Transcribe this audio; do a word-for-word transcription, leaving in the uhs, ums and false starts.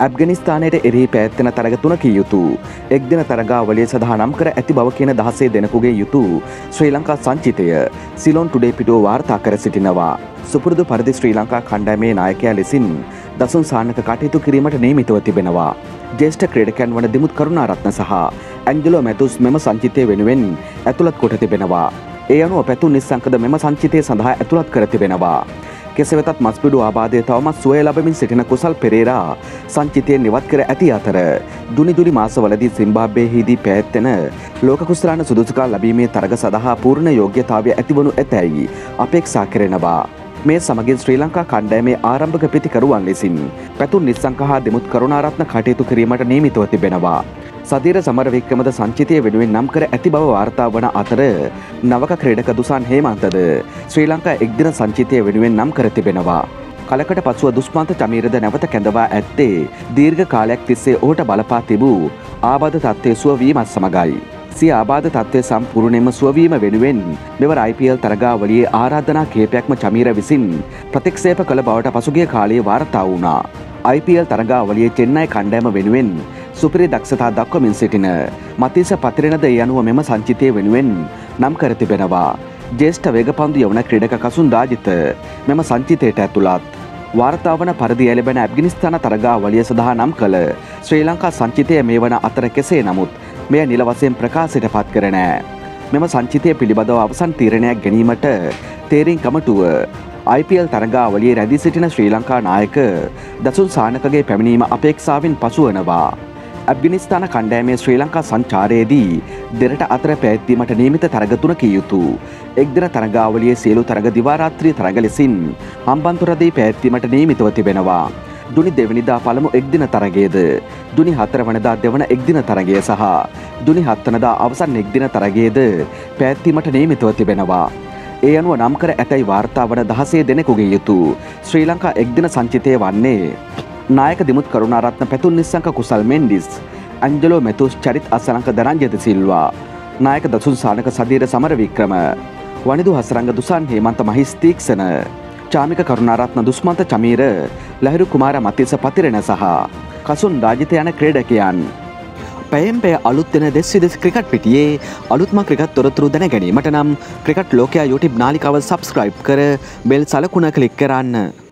ඇෆ්ගනිස්තානයට එරෙහි පැවැත්වෙන තරග තුනකින් යුතු එක් දින තරගාවලිය සඳහා නම් කර ඇති බව කියන දහසේ දෙනෙකුගේ යුතු ශ්‍රී ලංකා සංචිතය සිලොන් ටුඩේ පිටුව වාර්තා කර සිටිනවා. සුපුරුදු පරිදි ශ්‍රී ලංකා කණ්ඩායමේ නායකයා ලෙසින් දසුන් සාන්නක කටයුතු කිරීමට නියමිතව තිබෙනවා. ජ්‍යෙෂ්ඨ ක්‍රීඩකයන් වන දිමුත් කරුණාරත්න සහ ඇන්ජලෝ මැතුස් මෙම සංචිතය වෙනුවෙන් ඇතුළත් කොට තිබෙනවා. ඒ අනුව පැතුම් නිස්සංකද මෙම සංචිතය සඳහා ඇතුළත් කර තිබෙනවා. කෙසේ වෙතත් මස්පිඩු ආබාධය තවමත් සුවය ලබමින් සිටින කුසල් පෙරේරා සංචිතයෙන් ඉවත් කර ඇති අතර දුනි දුනි මාසවලදී සිම්බාබ්වේහිදී පැවැත්වෙන ලෝක කුස්තරාන සුදුසුකම් ලැබීමේ තරග සඳහා පූර්ණ යෝග්‍යතාවය ඇතිවනු ඇතැයි අපේක්ෂා කෙරෙනවා. මේ සමගින් ශ්‍රී ලංකා කණ්ඩායමේ ආරම්භක පිතිකරුවන් ලෙසින් පැතුම් නිස්සංක හා දිමුත් කරුණාරත්න කටයුතු කිරීමට නියමිතව තිබෙනවා. සදීර සමරවික්‍රමද සංචිතය වෙනුවෙන් නම් කර ඇති බව වාර්තා වන අතර නවක ක්‍රීඩක දුසාන් හේමන්තද ශ්‍රී ලංකා එක්දින සංචිතය වෙනුවෙන් නම් කර තිබෙනවා. කලකට පසුව දුෂ්මන්ත චමීරද නැවත කැඳවා ඇත්තේ දීර්ඝ කාලයක් තිස්සේ ඔහුට බලපා තිබූ ආබාධ තත්ත්වය සුව වීමත් සමගයි. සිය ආබාධ තත්ත්වය සම්පූර්ණයෙන්ම සුවවීම වෙනුවෙන් මෙවර ආයි පී එල් තරගාවලියේ ආරාධනා කිහිපයක්ම චමීර විසින් ප්‍රතික්ෂේප කළ බවට පසුගිය කාලයේ වාර්තා වුණා. ආයි පී එල් තරගාවලියේ චෙන්නයි කණ්ඩායම වෙනුවෙන් සුපිරි දක්ෂතා දක්වමින් සිටින මතිස පතිරණද ඒ අනුව මෙම සංචිතය වෙනුවෙන් නම් කර තිබෙනවා. ජ්‍යෙෂ්ඨ වේගපන්දු යවන ක්‍රීඩක කසුන් රාජිත මෙම සංචිතයට ඇතුළත්. වාර්තා වන පරිදි එළඹෙන ඇෆ්ගනිස්තාන තරගාවලිය සඳහා නම් කළ ශ්‍රී ලංකා සංචිතය මේ වන අතර කෙසේ නමුත් මෙය නිල වශයෙන් ප්‍රකාශයට පත් කර නෑ. මෙම සංචිතය පිළිබඳව අවසන් තීරණයක් ගැනීමට තේරීම් කමිටුව ආයි පී එල් තරගාවලියේ රැඳී සිටින ශ්‍රී ලංකා නායක දසුන් සානකගේ පැමිණීම අපේක්ෂාවෙන් පසුවනවා. ඇෆ්ගනිස්තාන කණ්ඩායමේ ශ්‍රී ලංකා සංචාරයේදී දෙරට අතර පැවැත්වීමට නියමිත තරග තුනකින් යුතු එක්දින තරගාවලියේ සියලු තරග දිවා රාත්‍රී තරග ලෙසින් හම්බන්තොටදී පැවැත්වීමට නියමිතව තිබෙනවා. දුනි දෙවනිදා පළමු එක්දින තරගයේද දුනි හතර වනදා දෙවන එක්දින තරගය සහ දුනි හත් වනදා අවසන් එක්දින තරගයේද පැවැත්වීමට නියමිතව තිබෙනවා. ඒ අනුව නම් කර ඇතැයි වාර්තා වන දහසේ දෙනෙකුගේ යුතු ශ්‍රී ලංකා එක්දින සංචිතය වන්නේ නායක දිමුත් කරුණාරත්න පැතුම් නිස්සංක කුසල් මෙන්ඩිස් ඇන්ජලෝ මැතුස් චරිත් අසලංක දරංජිත සිල්වා නායක දසුන් සානක සදීර සමරවික්‍රම වනිදු හසරංග දුසාන් හේමන්ත මහිස් තීක්ෂණ චාමික කරුණාරත්න දුෂ්මන්ත චමීර ලහිරු කුමාර මතිස පතිරණ සහ කසුන් රාජිත යන ක්‍රීඩකයන්. පැයෙන් පැය අලුත් දෙන දෙස් විදෙස් ක්‍රිකට් පිටියේ අලුත්ම ක්‍රිකට් තොරතුරු දැන ගැනීමට නම් ක්‍රිකට් ලෝකයා YouTube නාලිකාව සබ්ස්ක්‍රයිබ් කර බෙල් සලකුණ ක්ලික් කරන්න.